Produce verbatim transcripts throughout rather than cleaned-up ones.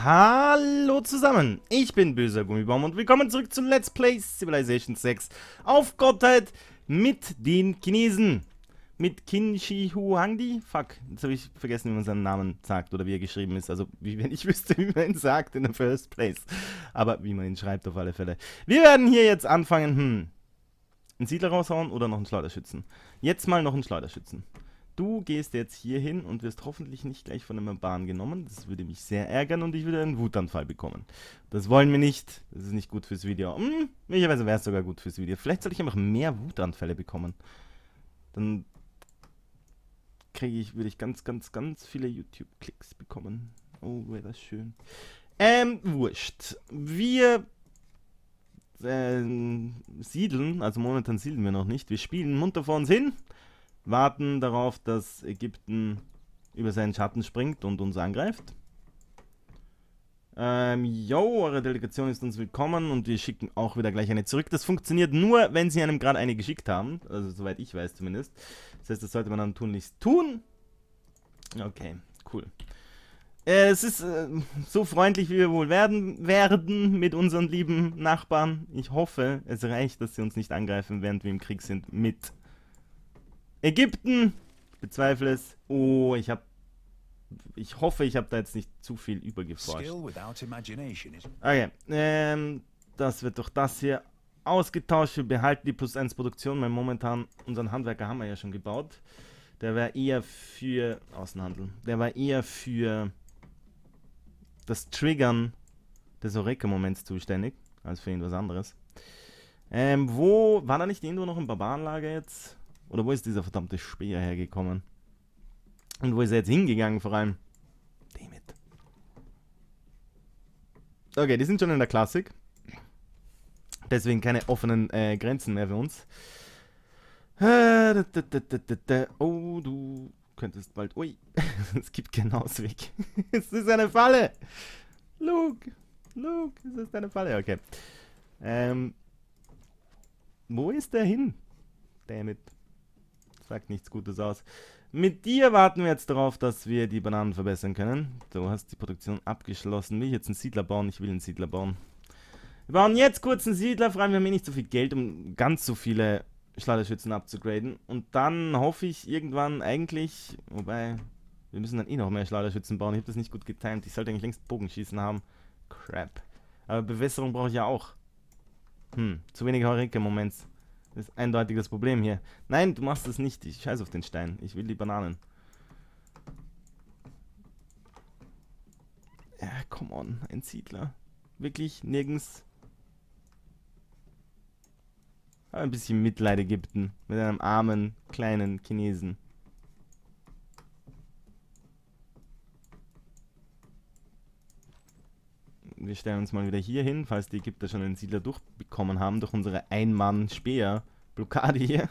Hallo zusammen, ich bin Böser Gummibaum und willkommen zurück zu Let's Play Civilization sechs auf Gottheit mit den Chinesen. Mit Qin Shi Huangdi? Fuck, jetzt habe ich vergessen, wie man seinen Namen sagt oder wie er geschrieben ist. Also, wie wenn ich wüsste, wie man ihn sagt in der First Place. Aber wie man ihn schreibt auf alle Fälle. Wir werden hier jetzt anfangen, hm, einen Siedler raushauen oder noch einen Schleuderschützen. Jetzt mal noch einen Schleuderschützen. Du gehst jetzt hier hin und wirst hoffentlich nicht gleich von einem Bahn genommen. Das würde mich sehr ärgern und ich würde einen Wutanfall bekommen. Das wollen wir nicht. Das ist nicht gut fürs Video. Hm, möglicherweise wäre es sogar gut fürs Video. Vielleicht soll ich einfach mehr Wutanfälle bekommen. Dann kriege ich, würde ich ganz, ganz, ganz viele YouTube-Klicks bekommen. Oh, wäre das schön. Ähm, wurscht. Wir äh, siedeln, also momentan siedeln wir noch nicht. Wir spielen munter vor uns hin. Warten darauf, dass Ägypten über seinen Schatten springt und uns angreift. Ähm, yo, eure Delegation ist uns willkommen und wir schicken auch wieder gleich eine zurück. Das funktioniert nur, wenn sie einem gerade eine geschickt haben. Also soweit ich weiß zumindest. Das heißt, das sollte man dann tunlichst tun. Okay, cool. Äh, es ist äh, so freundlich, wie wir wohl werden, werden mit unseren lieben Nachbarn. Ich hoffe, es reicht, dass sie uns nicht angreifen, während wir im Krieg sind mit Ägypten. Ich bezweifle es. Oh, ich habe... Ich hoffe, ich habe da jetzt nicht zu viel übergeforscht. Okay, ähm, das wird doch das hier ausgetauscht. Wir behalten die plus eins Produktion, weil momentan unseren Handwerker haben wir ja schon gebaut. Der war eher für... Außenhandel. Der war eher für das Triggern des Eureka-Moments zuständig, als für irgendwas anderes. Ähm, wo... War da nicht irgendwo noch ein Barbarenlager jetzt? Oder wo ist dieser verdammte Speer hergekommen? Und wo ist er jetzt hingegangen vor allem? Damn it. Okay, die sind schon in der Klassik. Deswegen keine offenen äh, Grenzen mehr für uns. Oh, du könntest bald... Ui, es gibt keinen Ausweg. Es ist eine Falle. Luke, Luke, es ist eine Falle. Okay. Ähm, wo ist der hin? Damn it. Sagt nichts Gutes aus. Mit dir warten wir jetzt darauf, dass wir die Bananen verbessern können. Du hast die Produktion abgeschlossen. Will ich jetzt einen Siedler bauen? Ich will einen Siedler bauen. Wir bauen jetzt kurz einen Siedler. Vor allem, wir haben eh nicht so viel Geld, um ganz so viele Schleuderschützen abzugraden. Und dann hoffe ich irgendwann eigentlich... Wobei, wir müssen dann eh noch mehr Schleuderschützen bauen. Ich habe das nicht gut getimt. Ich sollte eigentlich längst Bogenschießen haben. Crap. Aber Bewässerung brauche ich ja auch. Hm, zu wenig Heureka-Moments. Das ist eindeutig das Problem hier. Nein, du machst das nicht. Ich scheiß auf den Stein. Ich will die Bananen. Ja, come on. Ein Siedler. Wirklich nirgends. Aber ein bisschen Mitleid Ägypten. Mit einem armen, kleinen Chinesen. Wir stellen uns mal wieder hier hin, falls die Ägypter schon einen Siedler durchbekommen haben, durch unsere Ein-Mann-Speer-Blockade hier.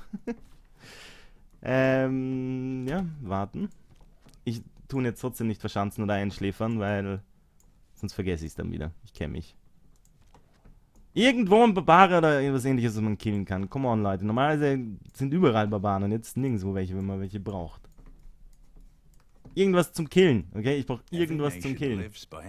ähm, ja, warten. Ich tue jetzt trotzdem nicht verschanzen oder einschläfern, weil sonst vergesse ich es dann wieder. Ich kenne mich. Irgendwo ein Barbare oder irgendwas ähnliches, was man killen kann. Come on, Leute. Normalerweise sind überall Barbaren und jetzt nirgendwo welche, wenn man welche braucht. Irgendwas zum Killen, okay? Ich brauche irgendwas zum Killen.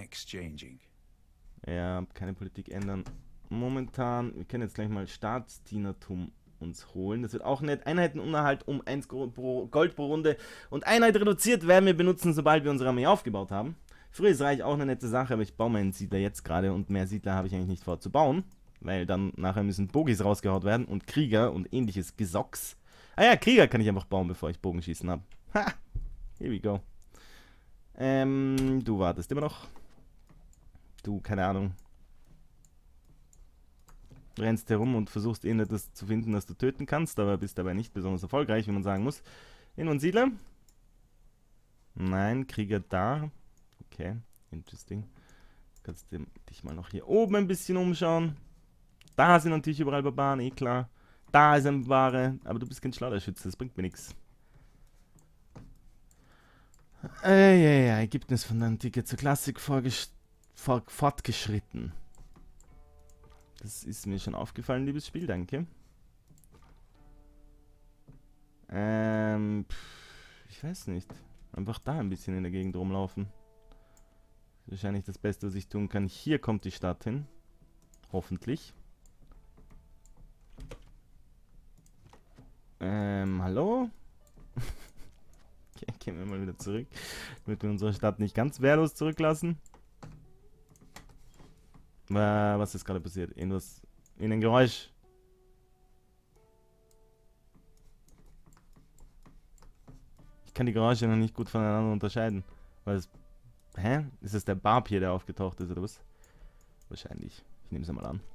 Ja, keine Politik ändern. Momentan, wir können jetzt gleich mal Staatsdienertum uns holen. Das wird auch nett. Einheitenunterhalt um eins Gold pro Runde und Einheit reduziert werden wir benutzen, sobald wir unsere Armee aufgebaut haben. Früher ist Reich auch eine nette Sache, aber ich baue meinen Siedler jetzt gerade und mehr Siedler habe ich eigentlich nicht vor zu bauen, weil dann nachher müssen Bogis rausgehaut werden und Krieger und ähnliches Gesocks. Ah ja, Krieger kann ich einfach bauen, bevor ich Bogenschießen habe. Ha! Here we go. Ähm, du wartest immer noch. Du, keine Ahnung, rennst herum und versuchst eh nicht das zu finden, das du töten kannst, aber bist dabei nicht besonders erfolgreich, wie man sagen muss. In und Siedler? Nein, Krieger da. Okay, interesting. Kannst du dich mal noch hier oben ein bisschen umschauen. Da sind natürlich überall Barbaren, eh klar. Da ist ein Barbare, aber du bist kein Schleuderschütze, das bringt mir nichts. Äh, ja, ja, Ägypten ist von der Antike zur Klassik vorgestellt. fortgeschritten. Das ist mir schon aufgefallen, liebes Spiel, danke. Ähm, pff, ich weiß nicht. Einfach da ein bisschen in der Gegend rumlaufen. Wahrscheinlich das Beste, was ich tun kann. Hier kommt die Stadt hin. Hoffentlich. Ähm, hallo? Okay, gehen wir mal wieder zurück. Damit wir unsere Stadt nicht ganz wehrlos zurücklassen. Äh, was ist gerade passiert? Irgendwas in ein Geräusch. Ich kann die Geräusche noch nicht gut voneinander unterscheiden. Weil es... Hä? Ist es der Barb hier, der aufgetaucht ist, oder was? Wahrscheinlich. Ich nehme es einmal an.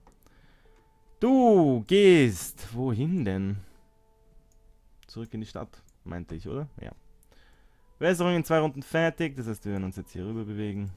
Du gehst... Wohin denn? Zurück in die Stadt, meinte ich, oder? Ja. Bewässerung in zwei Runden fertig. Das heißt, wir werden uns jetzt hier rüber bewegen.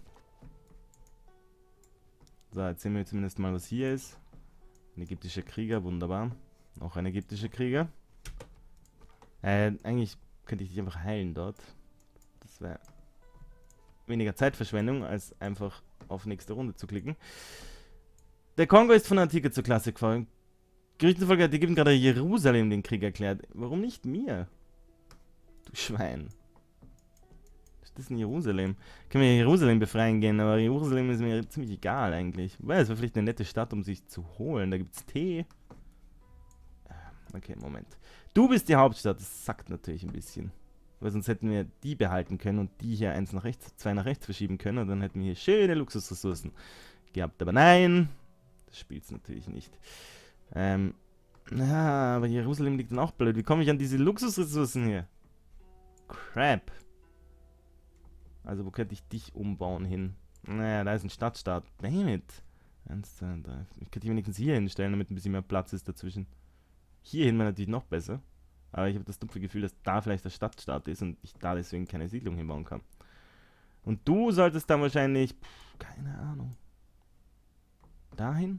So, jetzt sehen wir zumindest mal, was hier ist. Ein ägyptischer Krieger, wunderbar. Noch ein ägyptischer Krieger. Äh, eigentlich könnte ich dich einfach heilen dort. Das wäre weniger Zeitverschwendung, als einfach auf nächste Runde zu klicken. Der Kongo ist von der Antike zur Klassik gefallen. Gerüchten zufolge hat die Ägypten gerade Jerusalem den Krieg erklärt. Warum nicht mir? Du Schwein. Was ist das in Jerusalem? Können wir Jerusalem befreien gehen, aber Jerusalem ist mir ziemlich egal eigentlich. Weil es wäre vielleicht eine nette Stadt, um sich zu holen. Da gibt es Tee. Okay, Moment. Du bist die Hauptstadt. Das sackt natürlich ein bisschen. Weil sonst hätten wir die behalten können und die hier eins nach rechts, zwei nach rechts verschieben können. Und dann hätten wir hier schöne Luxusressourcen gehabt. Aber nein, das spielt es natürlich nicht. Ähm, ja, aber Jerusalem liegt dann auch blöd. Wie komme ich an diese Luxusressourcen hier? Crap. Also, wo könnte ich dich umbauen hin? Naja, da ist ein Stadtstaat. Damn it. Eins, zwei, drei. Ich könnte die wenigstens hier hinstellen, damit ein bisschen mehr Platz ist dazwischen. Hierhin wäre natürlich noch besser. Aber ich habe das dumpfe Gefühl, dass da vielleicht der Stadtstaat ist und ich da deswegen keine Siedlung hinbauen kann. Und du solltest dann wahrscheinlich... Pff, keine Ahnung. Dahin?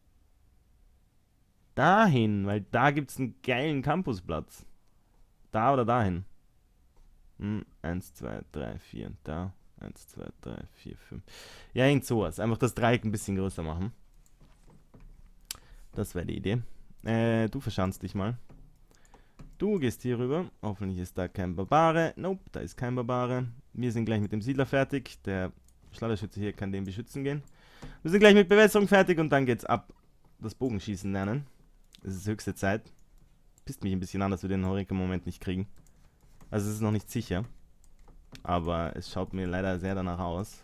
Dahin, weil da gibt es einen geilen Campusplatz. Da oder dahin? Hm, eins, zwei, drei, vier. Da. eins, zwei, drei, vier, fünf. Ja, irgend sowas. Einfach das Dreieck ein bisschen größer machen. Das wäre die Idee. Äh, du verschanzt dich mal. Du gehst hier rüber. Hoffentlich ist da kein Barbare. Nope, da ist kein Barbare. Wir sind gleich mit dem Siedler fertig. Der Schleuderschütze hier kann den beschützen gehen. Wir sind gleich mit Bewässerung fertig und dann geht's ab. Das Bogenschießen lernen. Es ist höchste Zeit. Pisst mich ein bisschen an, dass wir den Horizont-Moment nicht kriegen. Also es ist noch nicht sicher. Aber es schaut mir leider sehr danach aus.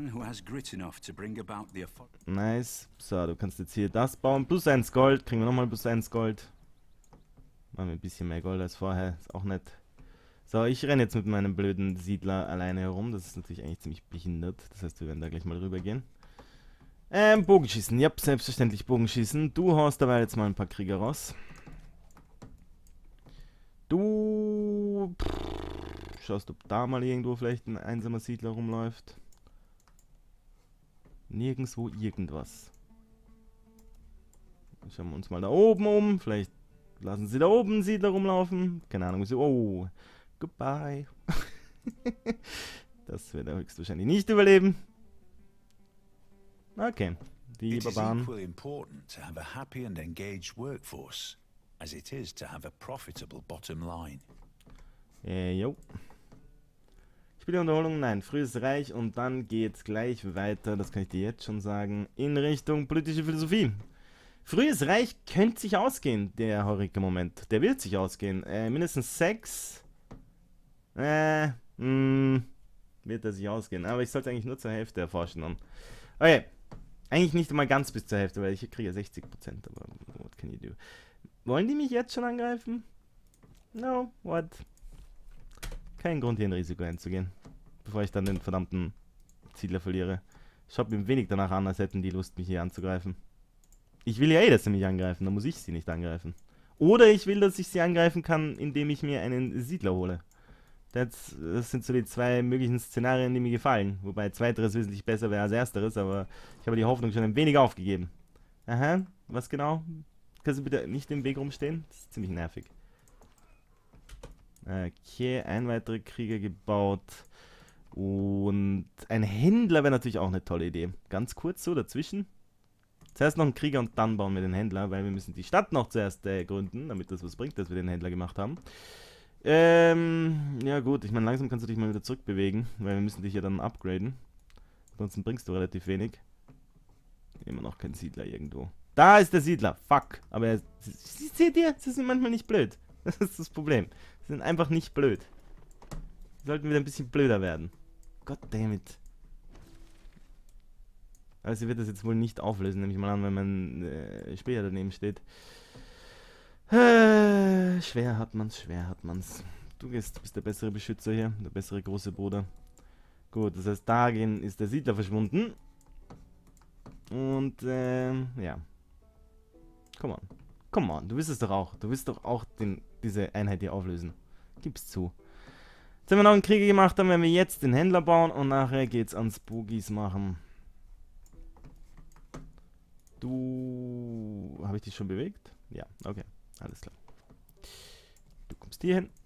Nice. So, du kannst jetzt hier das bauen. Plus eins Gold. Kriegen wir nochmal plus eins Gold. Machen wir ein bisschen mehr Gold als vorher. Ist auch nett. So, ich renne jetzt mit meinem blöden Siedler alleine herum. Das ist natürlich eigentlich ziemlich behindert. Das heißt, wir werden da gleich mal rüber gehen. Ähm, Bogenschießen. Ja, selbstverständlich Bogenschießen. Du haust dabei jetzt mal ein paar Krieger raus. Du... Pff, schaust, ob da mal irgendwo vielleicht ein einsamer Siedler rumläuft. Nirgendwo irgendwas. Schauen wir uns mal da oben um. Vielleicht lassen sie da oben einen Siedler rumlaufen. Keine Ahnung. Oh, goodbye. Das wird er höchstwahrscheinlich nicht überleben. Okay, die Barbaren. Äh, jo. Spielunterholung, nein, frühes Reich und dann geht's gleich weiter, das kann ich dir jetzt schon sagen, in Richtung politische Philosophie. Frühes Reich könnte sich ausgehen, der Heureka-Moment. Der wird sich ausgehen. Äh, mindestens sechs. Äh, mh, wird er sich ausgehen. Aber ich sollte eigentlich nur zur Hälfte erforschen dann. Okay. Eigentlich nicht einmal ganz bis zur Hälfte, weil ich kriege ja sechzig Prozent, aber what can you do? Wollen die mich jetzt schon angreifen? No, what? Kein Grund, hier ein Risiko einzugehen, bevor ich dann den verdammten Siedler verliere. Schaut mir wenig danach an, als hätten die Lust, mich hier anzugreifen. Ich will ja eh, dass sie mich angreifen, dann muss ich sie nicht angreifen. Oder ich will, dass ich sie angreifen kann, indem ich mir einen Siedler hole. Das, das sind so die zwei möglichen Szenarien, die mir gefallen. Wobei zweiteres wesentlich besser wäre als ersteres, aber ich habe die Hoffnung schon ein wenig aufgegeben. Aha, was genau? Kannst du bitte nicht im Weg rumstehen? Das ist ziemlich nervig. Okay, ein weiterer Krieger gebaut. Und ein Händler wäre natürlich auch eine tolle Idee. Ganz kurz so dazwischen. Zuerst noch einen Krieger und dann bauen wir den Händler, weil wir müssen die Stadt noch zuerst äh, gründen, damit das was bringt, dass wir den Händler gemacht haben. Ähm, ja gut, ich meine, langsam kannst du dich mal wieder zurückbewegen, weil wir müssen dich ja dann upgraden. Ansonsten bringst du relativ wenig. Immer noch kein Siedler irgendwo. Da ist der Siedler. Fuck. Aber er, seht ihr? Sie sind manchmal nicht blöd. Das ist das Problem. Sie sind einfach nicht blöd. Sie sollten wieder ein bisschen blöder werden. Goddammit. Aber sie wird das jetzt wohl nicht auflösen, nehme ich mal an, wenn mein äh, Speer daneben steht. Äh, schwer hat man's, schwer hat man's. Du gehst, bist der bessere Beschützer hier, der bessere große Bruder. Gut, das heißt, da gehen ist der Siedler verschwunden. Und, ähm, ja. Come on. Come on, du willst es doch auch. Du willst doch auch den, diese Einheit hier auflösen. Gib's zu. Jetzt haben wir noch einen Krieg gemacht, dann werden wir jetzt den Händler bauen und nachher geht's ans Boogies machen. Du... Habe ich dich schon bewegt? Ja, okay. Alles klar. Du kommst hier hin.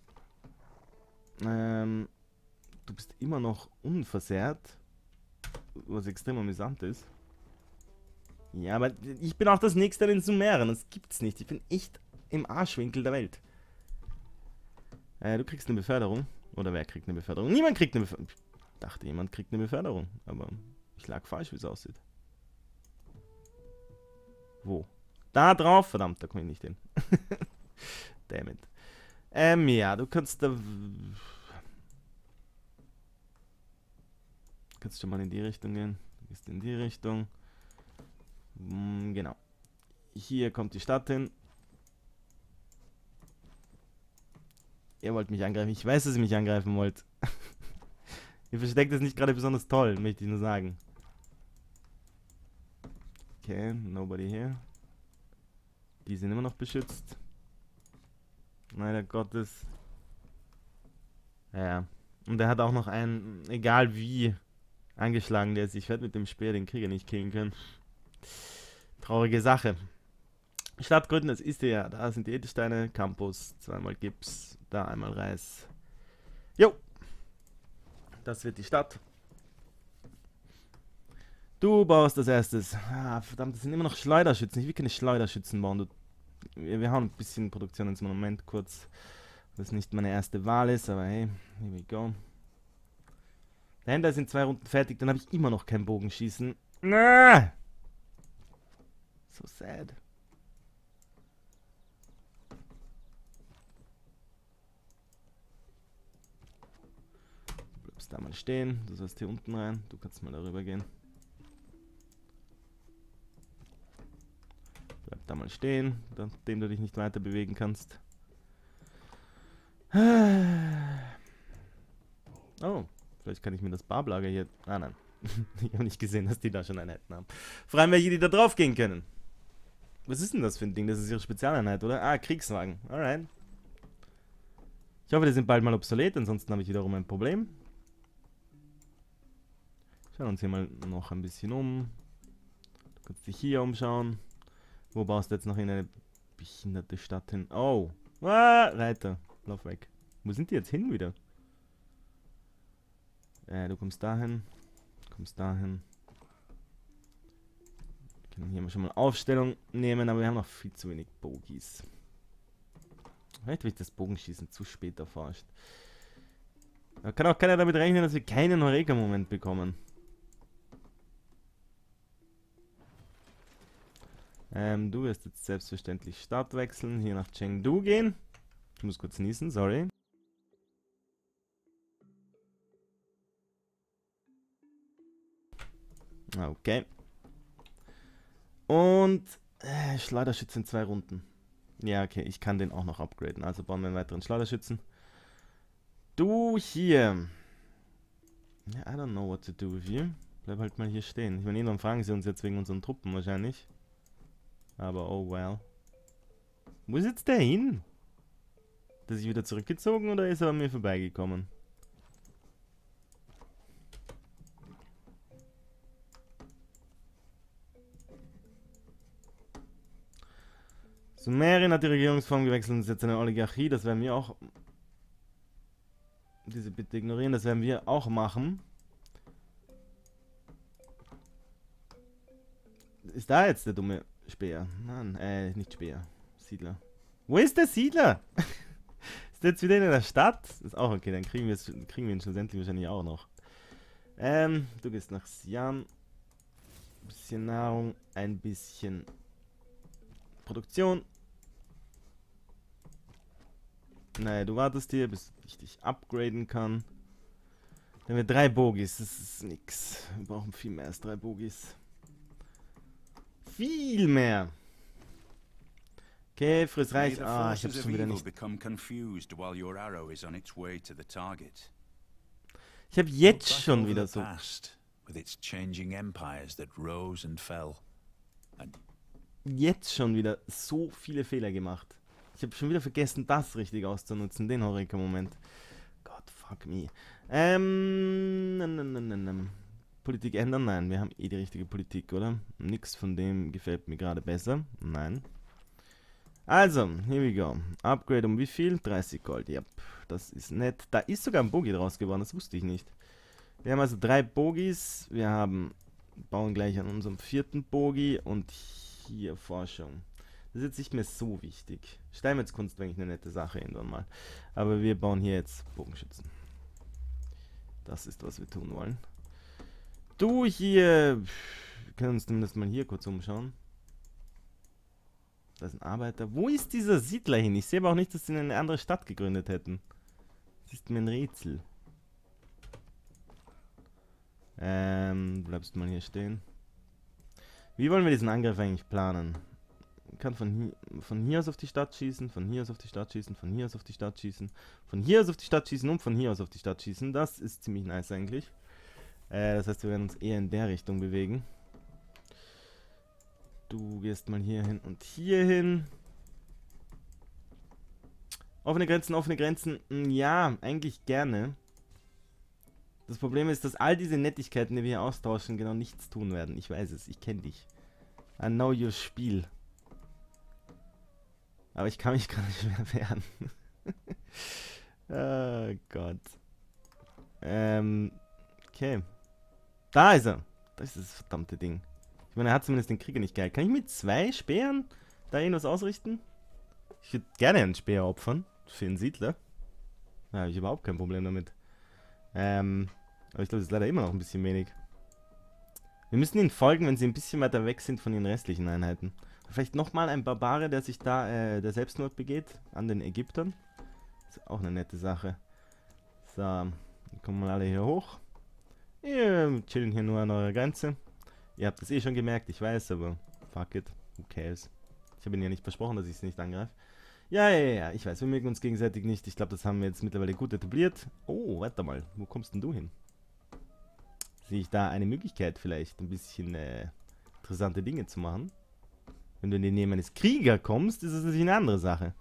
Ähm, du bist immer noch unversehrt. Was extrem amüsant ist. Ja, aber ich bin auch das nächste in Sumären. Das gibt's nicht. Ich bin echt im Arschwinkel der Welt. Äh, du kriegst eine Beförderung. Oder wer kriegt eine Beförderung? Niemand kriegt eine Beförderung. Ich dachte, jemand kriegt eine Beförderung. Aber ich lag falsch, wie es aussieht. Wo? Da drauf? Verdammt, da komme ich nicht hin. Damn it. Ähm, ja, du kannst da... Du kannst schon mal in die Richtung gehen. Du gehst in die Richtung. Hm, genau. Hier kommt die Stadt hin. Ihr wollt mich angreifen. Ich weiß, dass ihr mich angreifen wollt. Ihr versteckt es nicht gerade besonders toll, möchte ich nur sagen. Okay, nobody here. Die sind immer noch beschützt. Leider Gottes. Ja. Und er hat auch noch einen, egal wie, angeschlagen, der ist. Ich werde mit dem Speer den Krieger nicht killen können. Traurige Sache. Stadt gründen, das ist ja. Da sind die Edelsteine, Campus, zweimal Gips, da einmal Reis. Jo. Das wird die Stadt. Du baust das erstes. Ah, verdammt, das sind immer noch Schleuderschützen. Ich will keine Schleuderschützen bauen. Du, wir, wir hauen ein bisschen Produktion ins Moment kurz. Das nicht meine erste Wahl ist, aber hey, here we go. Der Händler ist in zwei Runden fertig, dann habe ich immer noch kein Bogenschießen. Ah! So sad. Du bleibst da mal stehen, du sollst hier unten rein, du kannst mal darüber gehen. Bleib da mal stehen, nachdem du dich nicht weiter bewegen kannst. Oh, vielleicht kann ich mir das Barblager hier... Ah nein, ich habe nicht gesehen, dass die da schon Einheiten haben. Fragen welche, die da drauf gehen können. Was ist denn das für ein Ding? Das ist ihre Spezialeinheit, oder? Ah, Kriegswagen. Alright. Ich hoffe, die sind bald mal obsolet, ansonsten habe ich wiederum ein Problem. Schauen wir uns hier mal noch ein bisschen um. Du kannst dich hier umschauen. Wo baust du jetzt noch in eine behinderte Stadt hin? Oh! Ah, Reiter. Lauf weg. Wo sind die jetzt hin wieder? Äh, du kommst dahin. Du kommst dahin. Wir können hier schon mal Aufstellung nehmen, aber wir haben noch viel zu wenig Bogies. Vielleicht wird das Bogenschießen zu spät erforscht. Da kann auch keiner damit rechnen, dass wir keinen Heureka-Moment bekommen. Ähm, du wirst jetzt selbstverständlich Stadt wechseln, hier nach Chengdu gehen. Ich muss kurz niesen, sorry. Okay. Und äh, Schleuderschützen in zwei Runden. Ja, okay, ich kann den auch noch upgraden. Also bauen wir einen weiteren Schleuderschützen. Du hier. Ja, I don't know what to do with you. Bleib halt mal hier stehen. Ich meine, irgendwann fragen sie uns jetzt wegen unseren Truppen wahrscheinlich. Aber oh well. Wo ist jetzt der hin? Hat er sich wieder zurückgezogen oder ist er an mir vorbeigekommen? Sumerien hat die Regierungsform gewechselt und ist jetzt eine Oligarchie. Das werden wir auch... Diese bitte ignorieren, das werden wir auch machen. Ist da jetzt der dumme Speer? Nein, äh, nicht Speer. Siedler. Wo ist der Siedler? Ist der jetzt wieder in der Stadt? Ist auch okay, dann kriegen wir, es, kriegen wir ihn schlussendlich wahrscheinlich auch noch. Ähm, du gehst nach Siam. Ein bisschen Nahrung, ein bisschen Produktion. Naja, du wartest hier, bis ich dich upgraden kann. Dann haben wir drei Bogies, das ist nix. Wir brauchen viel mehr als drei Bogies. Viel mehr. Okay, friss reich. Ah, ich hab's schon wieder nicht. Ich hab jetzt schon wieder so. Jetzt schon wieder so viele Fehler gemacht. Ich habe schon wieder vergessen, das richtig auszunutzen, den Horeca-Moment. Gott, fuck me. Ähm, n -n -n -n Politik ändern? Nein, wir haben eh die richtige Politik, oder? Nix von dem gefällt mir gerade besser. Nein. Also, here we go. Upgrade um wie viel? dreißig Gold, ja. Das ist nett. Da ist sogar ein Bogie draus geworden, das wusste ich nicht. Wir haben also drei Bogies. Wir haben, bauen gleich an unserem vierten Bogie und hier Forschung. Das ist jetzt nicht mehr so wichtig. Steinmetzkunst wäre eigentlich eine nette Sache irgendwann mal. Aber wir bauen hier jetzt Bogenschützen. Das ist, was wir tun wollen. Du hier... Wir können uns zumindest mal hier kurz umschauen. Da ist ein Arbeiter. Wo ist dieser Siedler hin? Ich sehe aber auch nicht, dass sie eine andere Stadt gegründet hätten. Das ist mir ein Rätsel. Ähm, bleibst du mal hier stehen. Wie wollen wir diesen Angriff eigentlich planen? Man kann von hier, von hier aus auf die Stadt schießen, von hier aus auf die Stadt schießen, von hier aus auf die Stadt schießen, von hier aus auf die Stadt schießen und von hier aus auf die Stadt schießen. Das ist ziemlich nice eigentlich. Äh, das heißt, wir werden uns eher in der Richtung bewegen. Du gehst mal hier hin und hier hin. Offene Grenzen, offene Grenzen. Ja, eigentlich gerne. Das Problem ist, dass all diese Nettigkeiten, die wir hier austauschen, genau nichts tun werden. Ich weiß es, ich kenne dich. I know your Spiel. Aber ich kann mich gar nicht mehr wehren. Oh Gott. Ähm, okay. Da ist er. Das ist das verdammte Ding. Ich meine, er hat zumindest den Krieger nicht geil. Kann ich mit zwei Speeren da irgendwas ausrichten? Ich würde gerne einen Speer opfern. Für den Siedler. Da habe ich überhaupt kein Problem damit. Ähm, aber ich glaube, das ist leider immer noch ein bisschen wenig. Wir müssen ihnen folgen, wenn sie ein bisschen weiter weg sind von den restlichen Einheiten. Vielleicht nochmal ein Barbare, der sich da, äh, der Selbstmord begeht an den Ägyptern. Ist auch eine nette Sache. So, dann kommen wir alle hier hoch. Wir chillen hier nur an eurer Grenze. Ihr habt es eh schon gemerkt, ich weiß, aber fuck it, who cares. Ich habe ihnen ja nicht versprochen, dass ich es nicht angreife. Ja, ja, ja, ich weiß, wir mögen uns gegenseitig nicht. Ich glaube, das haben wir jetzt mittlerweile gut etabliert. Oh, warte mal, wo kommst denn du hin? Sehe ich da eine Möglichkeit, vielleicht ein bisschen äh, interessante Dinge zu machen? Wenn du in die Nähe eines Kriegers kommst, ist es natürlich eine andere Sache.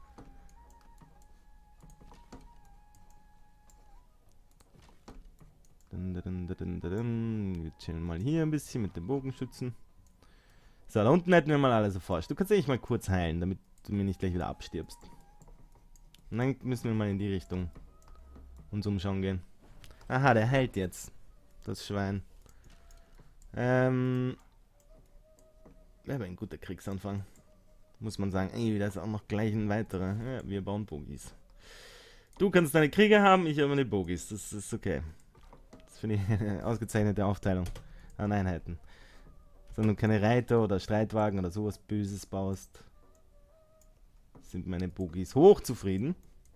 Dun, dun, dun, dun, dun. Wir chillen mal hier ein bisschen mit dem Bogenschützen. So, da unten hätten wir mal alles erforscht. Du kannst eigentlich mal kurz heilen, damit du mir nicht gleich wieder abstirbst. Und dann müssen wir mal in die Richtung uns umschauen gehen. Aha, der heilt jetzt. Das Schwein. Ähm... Wäre ein guter Kriegsanfang. Muss man sagen. Ey, da ist auch noch gleich ein weiterer. Ja, wir bauen Bogies. Du kannst deine Krieger haben, ich habe meine Bogies. Das ist okay. Das finde ich eine ausgezeichnete Aufteilung an Einheiten. Wenn du keine Reiter oder Streitwagen oder sowas Böses baust, sind meine Bogies hochzufrieden.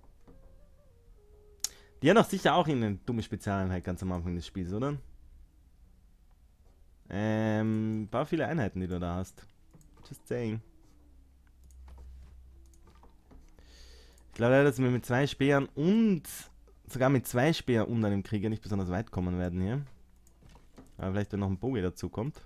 Die hat doch sicher auch eine dumme Spezialeinheit ganz am Anfang des Spiels, oder? Ähm, ein paar viele Einheiten, die du da hast. Just saying. Ich glaube leider, dass wir mit zwei Speeren und sogar mit zwei Speer und einem Krieger nicht besonders weit kommen werden hier. Aber vielleicht, wenn noch ein Boge dazu kommt.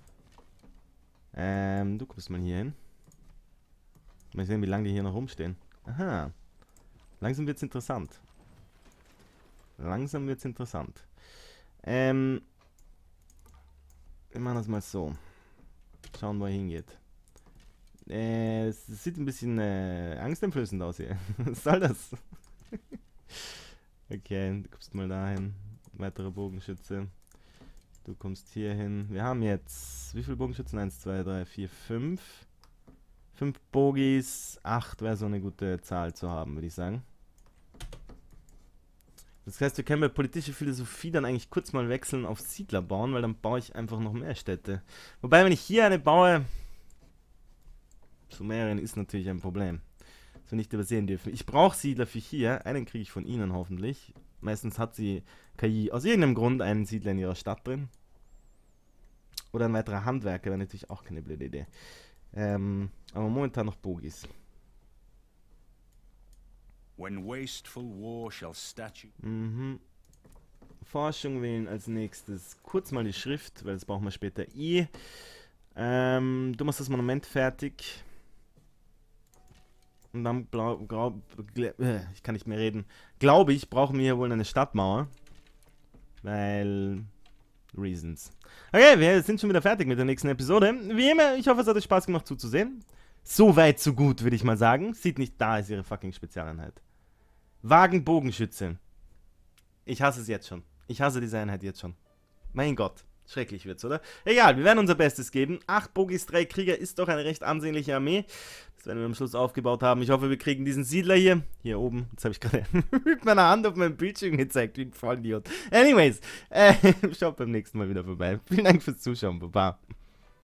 Ähm, du kommst mal hier hin. Mal sehen, wie lange die hier noch rumstehen. Aha. Langsam wird's interessant. Langsam wird's interessant. Ähm, wir machen das mal so. Schauen, wo er hingeht. Äh, es sieht ein bisschen äh, angsteinflößend aus hier. Was soll das? Okay, du kommst mal dahin. Weitere Bogenschütze. Du kommst hier hin. Wir haben jetzt... Wie viele Bogenschützen? eins, zwei, drei, vier, fünf. fünf Bogies. acht wäre so eine gute Zahl zu haben, würde ich sagen. Das heißt, wir können bei politischer Philosophie dann eigentlich kurz mal wechseln auf Siedler bauen, weil dann baue ich einfach noch mehr Städte. Wobei, wenn ich hier eine baue, Summerien ist natürlich ein Problem. Das wir nicht übersehen dürfen. Ich brauche Siedler für hier. Einen kriege ich von ihnen hoffentlich. Meistens hat sie K I aus irgendeinem Grund einen Siedler in ihrer Stadt drin. Oder ein weiterer Handwerker wäre natürlich auch keine blöde Idee. Ähm, aber momentan noch Bogis. When wasteful war shall statue. Mhm. Forschung wählen als nächstes. Kurz mal die Schrift, weil das brauchen wir später eh. Ähm, du machst das Monument fertig. Und dann, glaub, glaub, äh, ich kann nicht mehr reden. Glaube ich, brauchen wir hier wohl eine Stadtmauer. Weil... Reasons. Okay, wir sind schon wieder fertig mit der nächsten Episode. Wie immer, ich hoffe, es hat euch Spaß gemacht zuzusehen. So weit, so gut, würde ich mal sagen. Sieht nicht, da ist ihre fucking Spezialeinheit. Wagenbogenschütze. Ich hasse es jetzt schon. Ich hasse diese Einheit jetzt schon. Mein Gott. Schrecklich wird's, oder? Egal, wir werden unser Bestes geben. Acht Bogis, drei Krieger ist doch eine recht ansehnliche Armee. Das werden wir am Schluss aufgebaut haben. Ich hoffe, wir kriegen diesen Siedler hier. Hier oben. Jetzt habe ich gerade mit meiner Hand auf meinem Bildschirm gezeigt, wie ein Vollidiot. Anyways, äh, schaut beim nächsten Mal wieder vorbei. Vielen Dank fürs Zuschauen. Baba.